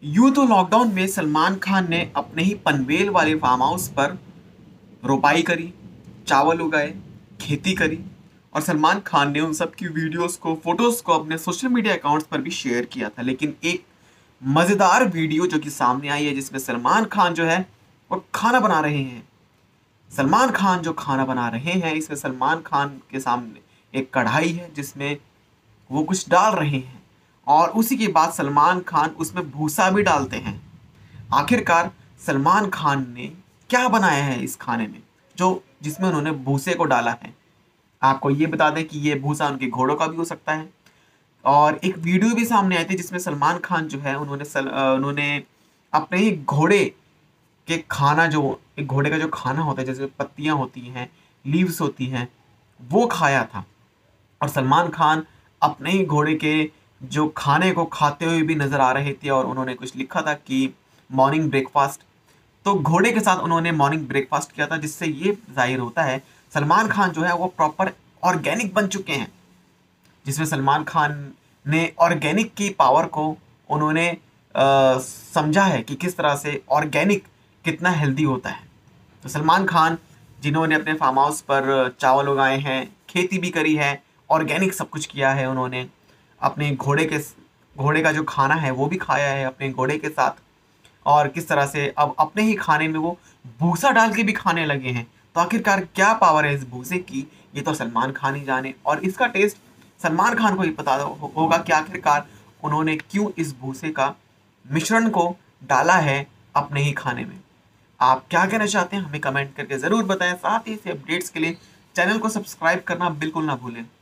यूं तो लॉकडाउन में सलमान खान ने अपने ही पनवेल वाले फार्म हाउस पर रोपाई करी, चावल उगाए, खेती करी और सलमान खान ने उन सब की वीडियोस को, फोटोज को अपने सोशल मीडिया अकाउंट्स पर भी शेयर किया था। लेकिन एक मज़ेदार वीडियो जो कि सामने आई है जिसमें सलमान खान जो है वो खाना बना रहे हैं। सलमान खान जो खाना बना रहे हैं, इसमें सलमान खान के सामने एक कढ़ाई है जिसमें वो कुछ डाल रहे हैं और उसी के बाद सलमान खान उसमें भूसा भी डालते हैं। आखिरकार सलमान खान ने क्या बनाया है इस खाने में जो जिसमें उन्होंने भूसे को डाला है। आपको ये बता दें कि ये भूसा उनके घोड़ों का भी हो सकता है। और एक वीडियो भी सामने आई थी जिसमें सलमान खान जो है उन्होंने अपने ही घोड़े के खाना, जो एक घोड़े का जो खाना होता है जैसे पत्तियां होती हैं, लीव्स होती हैं, वो खाया था। और सलमान खान अपने ही घोड़े के जो खाने को खाते हुए भी नजर आ रहे थे और उन्होंने कुछ लिखा था कि मॉर्निंग ब्रेकफास्ट। तो घोड़े के साथ उन्होंने मॉर्निंग ब्रेकफास्ट किया था, जिससे ये जाहिर होता है सलमान खान जो है वो प्रॉपर ऑर्गेनिक बन चुके हैं। जिसमें सलमान खान ने ऑर्गेनिक की पावर को उन्होंने समझा है कि किस तरह से ऑर्गेनिक कितना हेल्दी होता है। तो सलमान खान जिन्होंने अपने फार्म हाउस पर चावल उगाए हैं, खेती भी करी है, ऑर्गेनिक सब कुछ किया है, उन्होंने अपने घोड़े का जो खाना है वो भी खाया है अपने घोड़े के साथ। और किस तरह से अब अपने ही खाने में वो भूसा डाल के भी खाने लगे हैं। तो आखिरकार क्या पावर है इस भूसे की, ये तो सलमान खान ही जाने। और इसका टेस्ट सलमान खान को ही पता होगा कि आखिरकार उन्होंने क्यों इस भूसे का मिश्रण को डाला है अपने ही खाने में। आप क्या कहना चाहते हैं हमें कमेंट करके ज़रूर बताएं। साथ ही इसे अपडेट्स के लिए चैनल को सब्सक्राइब करना बिल्कुल ना भूलें।